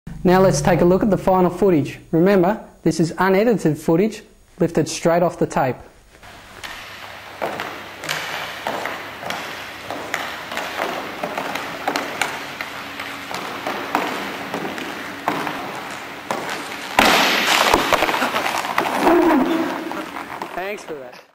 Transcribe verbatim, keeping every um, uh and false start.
Now let's take a look at the final footage. Remember, this is unedited footage lifted straight off the tape. Thanks for that.